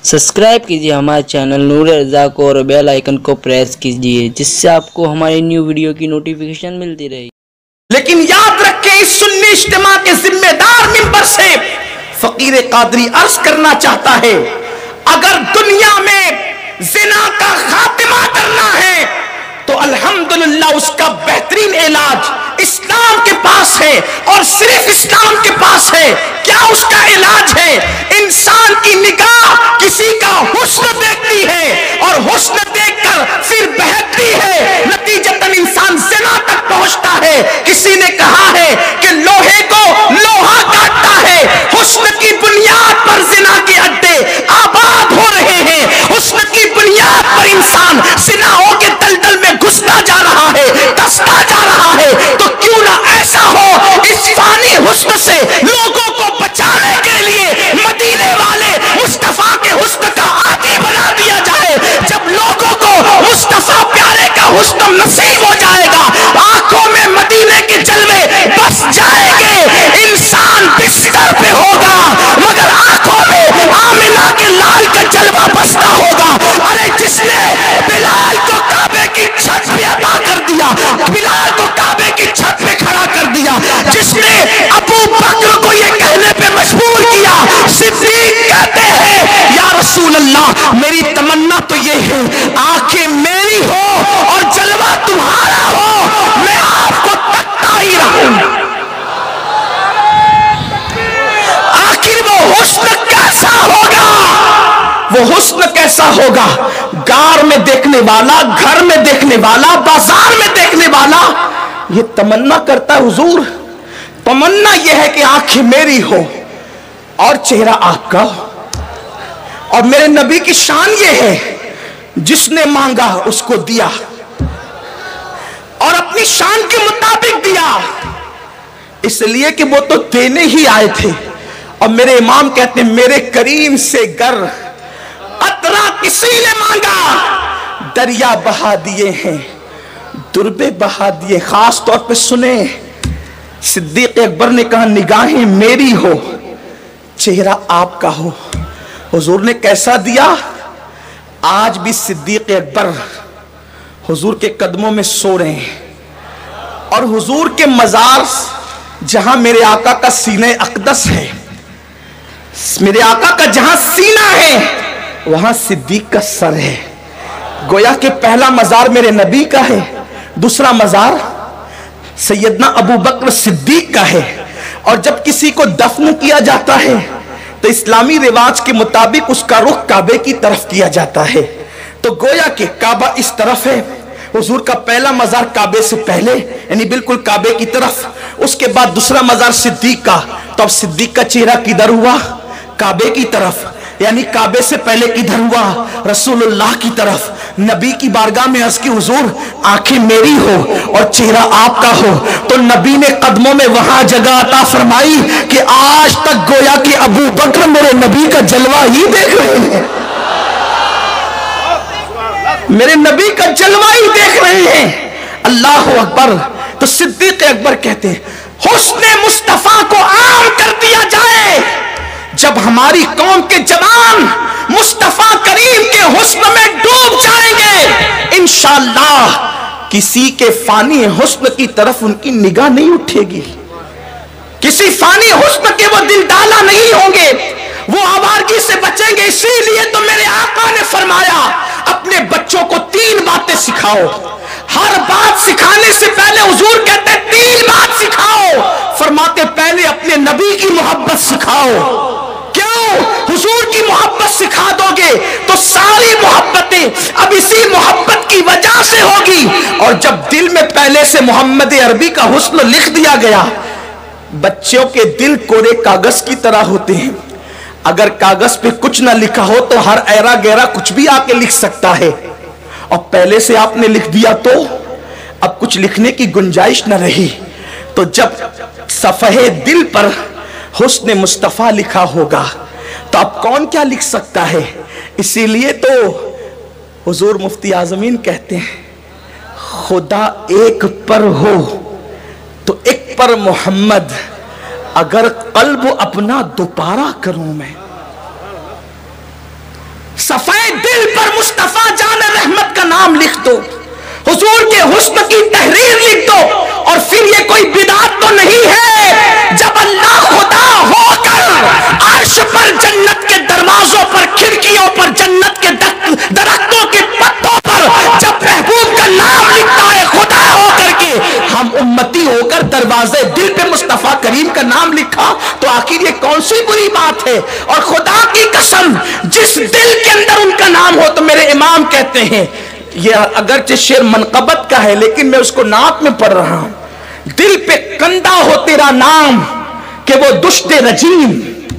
Subscribe कीजिए हमारे channel नूर रज़ा को और बेल आइकन को प्रेस कीजिए जिससे आपको हमारी न्यू वीडियो की नोटिफिकेशन मिलती रहे। लेकिन याद रखें, इस सुन्नी इज्तिमा के जिम्मेदार मिंबर से फकीर कादरी अर्ज करना चाहता है, अगर दुनिया में जिना का खात्मा करना है तो अल्हम्दुलिल्लाह उसका बेहतरीन इलाज इस्लाम के पास है और सिर्फ इस्लाम के पास है। क्या उसका इलाज है? इंसान की निगाह किसी का हुस्न देखती है और हुस्न देखकर फिर बहकती है, नतीजतन इंसान ज़िना तक पहुंचता है। किसी ने कहा है कि लोहे को लोहा काटता है। हुस्न की बुनियाद पर ज़िना के अड्डे आबाद हो रहे हैं। हुस्न की बुनियाद पर इंसान ज़िनाओं के दलदल में घुसता जा रहा है, धंसता जा रहा है। तो क्यों ना ऐसा हो, इस फानी हुस्न से लोगों को बचाने के लिए मदीने वाले मुस्तफा के हुस्न का आदी बना दिया जाए। जब लोगों को मुस्तफा प्यारे का हुस्न नसीब हो जाएगा, आंखों में मदीने के जलवे बस जाएंगे। इंसान बिस्तर पे होगा मगर आंखों में आमिना के लाल का जलवा बसता होगा। अरे जिसने बिलाल को काबे की छत पे अता कर दिया, बिलाल को काबे की छत पे खड़ा कर दिया, जिसने अबू बकर को ये कहने पे मजबूर किया, सिद्दीक कहते हैं या रसूल अल्लाह, मेरी तमन्ना तो ये है आंखें मेरी हो और जलवा तुम्हारा हो, मैं आपको तकता ही रहूं। आखिर वो हुस्न कैसा होगा? वो हुस्न कैसा होगा? गार में देखने वाला, घर में देखने वाला, बाजार में देखने वाला ये तमन्ना करता है, हुजूर तमन्ना ये है कि आंखें मेरी हो और चेहरा आपका हो। और मेरे नबी की शान ये है, जिसने मांगा उसको दिया और अपनी शान के मुताबिक दिया, इसलिए कि वो तो देने ही आए थे। और मेरे इमाम कहते हैं, मेरे करीम से गर अतरा किसी ने मांगा, दरिया बहा दिए हैं, दुर्बे बहा दिए। खास तौर पे सुने, सिद्दीक अकबर ने कहा निगाहें मेरी हो, चेहरा आपका हो। हुजूर ने कैसा दिया? आज भी सिद्दीक अकबर हुजूर के कदमों में सो रहे हैं और हुजूर के मजार जहां मेरे आका का सीने अक़दस है, मेरे आका का जहां सीना है वहां सिद्दीक का सर है। गोया कि पहला मजार मेरे नबी का है, दूसरा मजार सैयदना अबू बकर सिद्दीक का है। और जब किसी को दफन किया जाता है तो इस्लामी रिवाज के मुताबिक उसका रुख काबे की तरफ किया जाता है। तो गोया कि काबा इस तरफ है, हुजूर का पहला मजार काबे से पहले यानी बिल्कुल काबे की तरफ, उसके बाद दूसरा मजार सिद्दीक का। तो अब सिद्दीक का चेहरा किधर हुआ? काबे की तरफ, यानी काबे से पहले किधर हुआ? रसूलुल्लाह की तरफ। नबी की बारगाह में अर्ज़ की, हुजूर आंखें मेरी हो और चेहरा आपका हो। तो नबी ने कदमों में वहां जगह अता फरमाई कि आज तक गोया कि अबू बकर मेरे नबी का जलवा ही देख रहे हैं, मेरे नबी का जलवा ही देख रहे हैं। अल्लाह अकबर। तो सिद्दीक अकबर कहते हैं, हुस्ने मुस्तफा को आम कर दिया जाए। जब हमारी कौम के जवान मुस्तफा करीम के हुस्न में डूब जाएंगे, इंशाअल्लाह किसी के फानी हुस्न की तरफ उनकी निगाह नहीं उठेगी, किसी फानी हुस्न के वो दिल डाला नहीं होंगे, वो आवारगी से बचेंगे। इसीलिए तो मेरे आका ने फरमाया, अपने बच्चों को 3 बातें सिखाओ। हर बात सिखाने से पहले हुजूर कहते 3 बात सिखाओ। फरमाते पहले अपने नबी की मोहब्बत सिखाओ। क्यों? हुजूर की मोहब्बत सिखा दोगे तो सारी मोहब्बतें अब इसी मोहब्बत की वजह से होगी। और जब दिल में पहले से मोहम्मद अरबी का हुस्न लिख दिया गया, बच्चों के दिल कोरे कागज की तरह होते हैं। अगर कागज पे कुछ ना लिखा हो तो हर ऐरा गैरा कुछ भी आके लिख सकता है, और पहले से आपने लिख दिया तो अब कुछ लिखने की गुंजाइश न रही। तो जब सफ़हे दिल पर हुस्न मुस्तफ़ा लिखा होगा तो अब कौन क्या लिख सकता है? इसीलिए तो हुजूर मुफ्ती आज़मीन कहते हैं, खुदा एक पर हो तो एक पर मोहम्मद, अगर कल्ब अपना दोबारा करूं मैं। دل پر مصطفیٰ جان رحمت کا نام لکھ دو، حضور کے حسن کی تحریر لکھ دو، اور پھر یہ کوئی بدعت تو نہیں ہے جب اللہ خدا ہو کر عرش پر، جنت کے دروازوں پر، کھڑکیوں پر، جنت کے درختوں کے پتوں پر جب محبوب کا نام لکھتا ہے خدا ہو کر کے، ہم امتی ہو کر دروازے دل پہ مصطفیٰ کریم کا نام لکھا، تو آخر یہ کون سی بری بات ہے؟ اور خدا کی قسم جس دل کے اندر ان کا نام ہو، تو میرے امام کہتے ہیں، یہ اگرچہ شعر منقبت کا ہے لیکن میں اس کو نعت میں پڑھ رہا ہوں، دل پہ کندہ ہو تیرا نام کہ وہ دشت رجیم،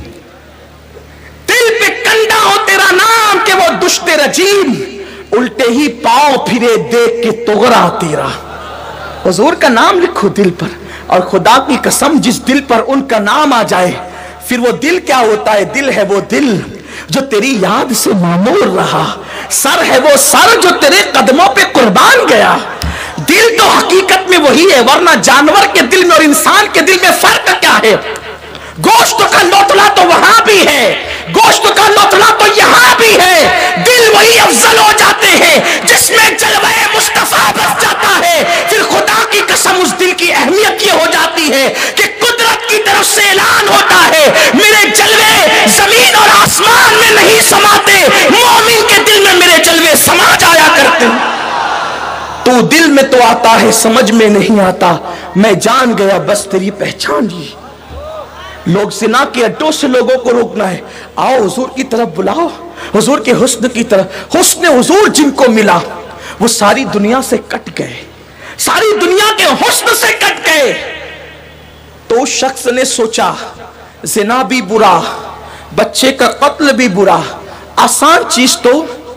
دل پہ کندہ ہو تیرا نام کہ وہ دشت رجیم، الٹے ہی پاؤں پھرے دیکھ کے تغرا تیرا۔ حضور کا نام لکھو دل پر، اور خدا کی قسم جس دل پر ان کا نام آ جائے، پھر وہ دل کیا ہوتا ہے؟ دل ہے وہ دل جو تیری یاد سے معمور رہا، سر ہے وہ سر جو تیرے قدموں پہ قربان گیا۔ دل تو حقیقت میں وہی ہے، ورنہ جانور کے دل میں اور انسان کے دل میں فرق کیا ہے؟ گوشت کا لوتھڑا تو وہاں بھی ہے، گوشت کا لوتھڑا تو یہاں بھی ہے، دل وہی افضل ہو جاتے ہیں جس میں جلوہ مصطفیٰ بس جاتا ہے۔ پھر خدا کی قسم اس دل کی اہمیت یہ ہو جاتی ہے کہ قدرت کی طرف سے اعلان ہوتا ہے، میرے جلوے زمین اور آسمان میں نہیں سماتے، مومن کے دل میں میرے جلوے سما جایا کرتے ہیں۔ تو دل میں تو آتا ہے سمجھ میں نہیں آتا، میں جان گیا بس تیری پہچان جی۔ لوگ زنا کے اڈوں سے لوگوں کو روکنا ہے، آؤ حضور کی طرف بلاؤ، حضور کے حسن کی طرف۔ حسن حضور جن کو ملا وہ ساری دنیا سے کٹ گئے، ساری دنیا کے حسن سے کٹ گئے۔ تو اس شخص نے سوچا زنا بھی برا، بچے کا قتل بھی برا، آسان چیز تو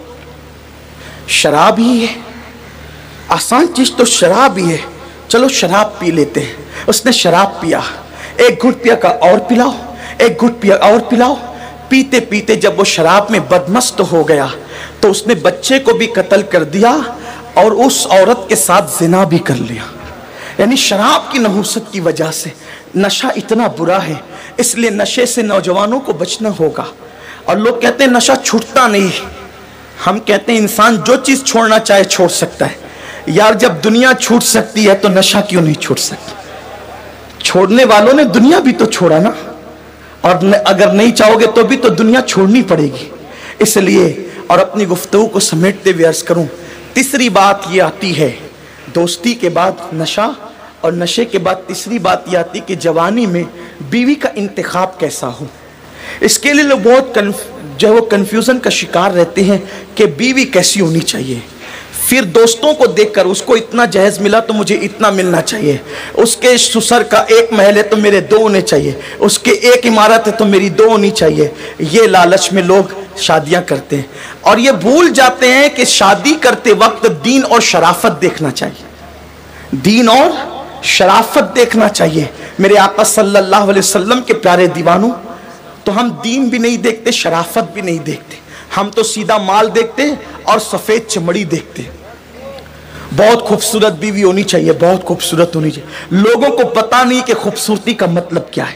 شراب ہی ہے، آسان چیز تو شراب ہی ہے، چلو شراب پی لیتے ہیں۔ اس نے شراب پیا، ایک گھٹ پیا کا اور پلاؤ، ایک گھٹ پیا اور پلاؤ، پیتے پیتے جب وہ شراب میں بدمست ہو گیا تو اس نے بچے کو بھی قتل کر دیا اور اس عورت کے ساتھ زنا بھی کر لیا۔ یعنی شراب کی نحوست کی وجہ سے نشہ اتنا برا ہے، اس لیے نشے سے نوجوانوں کو بچنا ہوگا۔ اور لوگ کہتے ہیں نشہ چھوٹتا نہیں، ہم کہتے ہیں انسان جو چیز چھوڑنا چاہے چھوڑ سکتا ہے۔ یار جب دنیا چھوٹ سکتی ہے تو نشہ کیوں نہیں چھوڑ سکتی؟ چھوڑنے والوں نے دنیا بھی تو چھوڑا نا، اور اگر نہیں چاہو گے تو بھی تو دنیا چھوڑنی پڑے گی۔ اس لیے اور اپنی گفتگو کو سمیٹتے ہوئے عرض کروں، تیسری بات یہ آتی ہے دوستی کے بعد نشہ، اور نشے کے بعد تیسری بات یہ آتی کہ جوانی میں بیوی کا انتخاب کیسا ہو۔ اس کے لیے لوگ بہت جو ہے وہ کنفیوژن کا شکار رہتے ہیں کہ بیوی کیسی ہونی چاہیے۔ پھر دوستوں کو دیکھ کر اس کو اتنا جہیز ملا تو مجھے اتنا ملنا چاہیے، اس کے سسر کا ایک محل ہے تو میرے دو ہونے چاہیے، اس کے ایک عمارت ہے تو میری دو ہونی چاہیے۔ یہ لالچ میں لوگ شادیاں کرتے ہیں، اور یہ بھول جاتے ہیں کہ شادی کرتے وقت دین اور شرافت دیکھنا چاہیے، دین اور شرافت دیکھنا چاہیے۔ میرے آقا صلی اللہ علیہ وسلم کے پیارے دیوانوں، تو ہم دین بھی نہیں دیکھتے، شرافت بھی نہیں دیکھتے، ہم تو سیدھا مال دیکھتے اور سفید چمڑی دیکھتے۔ بہت خوبصورت بیوی ہونی چاہیے، بہت خوبصورت ہونی چاہیے۔ لوگوں کو پتہ نہیں کہ خوبصورتی کا مطلب کیا ہے،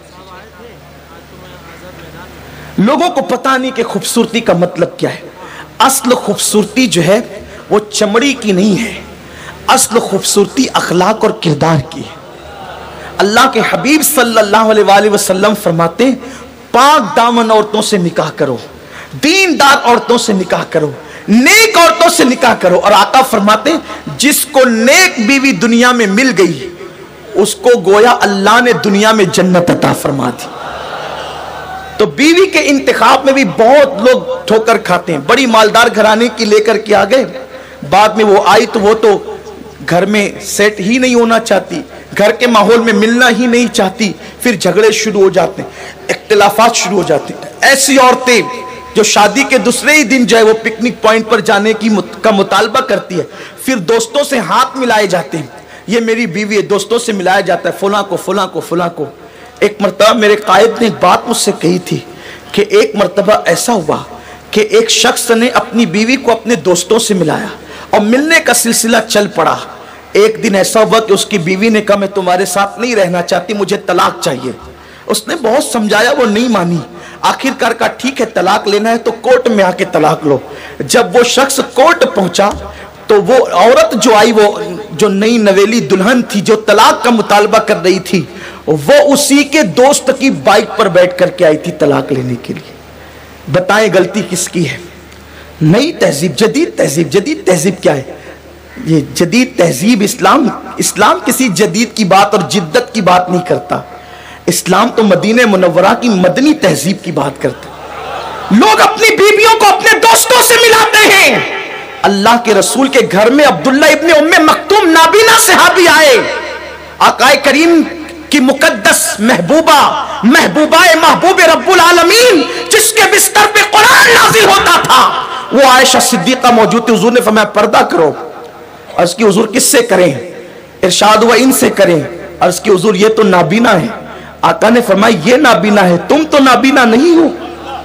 لوگوں کو پتہ نہیں کہ خوبصورتی کا مطلب کیا ہے۔ اصل خوبصورتی جو ہے وہ چمڑی کی نہیں ہے، اصل خوبصورتی اخلاق اور کردار کی ہے۔ اللہ کے حبیب صلی اللہ علیہ وآلہ وسلم فرماتے ہیں پاک دامن عورتوں سے نکاح کرو، دیندار عورتوں سے نکاح کرو، نیک عورتوں سے نکاح کرو۔ اور آقا فرماتے ہیں جس کو نیک بیوی دنیا میں مل گئی اس کو گویا اللہ نے دنیا میں جنت عطا فرما دی۔ تو بیوی کے انتخاب میں بھی بہت لوگ ٹھوکر کھاتے ہیں۔ بڑی مالدار گھرانے کی لے کر کے آگئے، بعد میں وہ آئی تو وہ تو گھر میں سیٹ ہی نہیں ہونا چاہتی، گھر کے ماحول میں ملنا ہی نہیں چاہتی، پھر جھگڑے شروع ہو جاتے ہیں، اختلافات شروع ہو جاتے ہیں۔ ایسی عورتیں جو شادی کے دوسرے ہی دن جو ہے وہ پکنک پوائنٹ پر جانے کا مطالبہ کرتی ہے، پھر دوستوں سے ہاتھ ملائے جاتے ہیں، یہ میری بیوی ہے، دوستوں سے ملایا جاتا ہے فلاں کو فلاں کو فلاں کو۔ ایک مرتبہ میرے قائد نے ایک بات مجھ سے کہی تھی کہ ایک مرتبہ ایسا ہوا کہ ایک شخص نے اپنی بیوی کو اپنے دوستوں سے ملایا اور ملنے کا سلسلہ چل پڑا۔ ایک دن ایسا ہوا کہ اس کی بیوی نے کہا میں تمہارے ساتھ نہیں رہنا چاہتی، مجھے طلاق چاہیے۔ اس نے بہت سمجھایا، وہ نہیں مانی۔ आखिरकार का ठीक है तलाक लेना है तो कोर्ट में आके तलाक लो। जब वो शख्स कोर्ट पहुंचा तो वो औरत जो आई, वो जो नई नवेली दुल्हन थी जो तलाक का मुतालबा कर रही थी, वो उसी के दोस्त की बाइक पर बैठ करके आई थी तलाक लेने के लिए। बताएं गलती किसकी है? नई तहजीब, जदीद तहजीब। जदीद तहजीब क्या है? ये जदीद तहजीब इस्लाम किसी जदीद की बात और जिद्दत की बात नहीं करता। इस्लाम तो मदीने मुनव्वरा की मदनी तहजीब की बात करता है। लोग अपनी बीवियों को अपने दोस्तों से मिलाते हैं। अल्लाह के रसूल के घर में अब्दुल्ला इब्ने उम्मे मक्तूम नाबीना सहाबी आए। आकाए करीम की मुकद्दस महबूबा महबूब रब्बुल आलमीन जिसके बिस्तर पे कुरान नाजिल होता था, वो आयशा सिद्दीका मौजूद थी। हुजूर ने फरमाया पर्दा करो। अर्ज की हुजूर किससे करें? इरशाद हुआ इनसे करें। अर्ज की हुजूर ये तो नाबीना है। आका ने फरमाया ये नाबीना है, तुम तो नाबीना नहीं हो।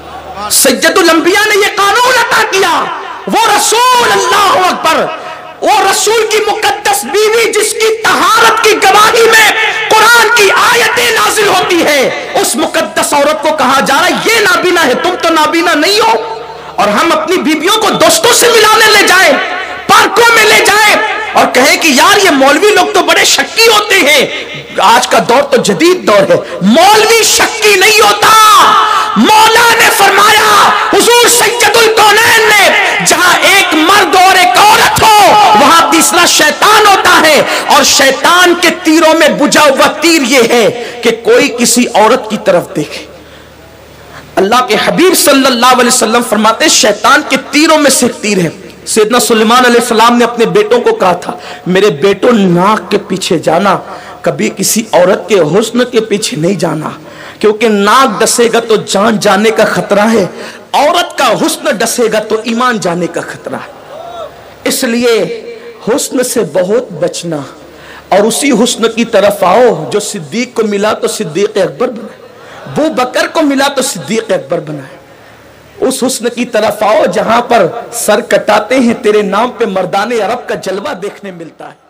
सज्जदुल अंबिया ने ये कानून अता किया। वो रसूल, अल्लाह अकबर, वो रसूल की मुकद्दस बीवी जिसकी तहारत की गवाही में कुरान की आयतें नाजिल होती है, उस मुकद्दस औरत को कहा जा रहा है ये नाबीना है, तुम तो नाबीना नहीं हो। और हम अपनी बीवियों को दोस्तों से मिलाने ले जाएं, पार्कों में ले जाएं और कहें कि यार ये मौलवी लोग तो बड़े शक्की होते हैं। आज का दौर तो जदीद दौर है, मौलवी शक्की नहीं होता। मौला ने फरमाया, हुजूर सैयदुल कौनैन ने, जहां एक मर्द और एक औरत हो वहां तीसरा शैतान होता है। और शैतान के तीरों में बुझा हुआ तीर यह है कि कोई किसी औरत की तरफ देखे। अल्लाह के हबीब सल्लल्लाहु अलैहि वसल्लम फरमाते हैं शैतान के तीरों में से तीर है। सैयदना सुलेमान अलैहिस्सलाम ने अपने बेटों को कहा था, मेरे बेटों नाक के पीछे जाना, कभी किसी औरत के हुस्न के पीछे नहीं जाना, क्योंकि नाक डसेगा तो जान जाने का खतरा है, औरत का हुस्न डसेगा तो ईमान जाने का खतरा है। इसलिए हुस्न से बहुत बचना और उसी हुस्न की तरफ आओ जो सिद्दीक को मिला तो सिद्दीक अकबर बनाए, अबू बकर को मिला तो सिद्दीक अकबर बनाए। उस हुस्न की तरफ आओ जहां पर सर कटाते हैं तेरे नाम पे मर्दाने अरब का जलवा देखने मिलता है।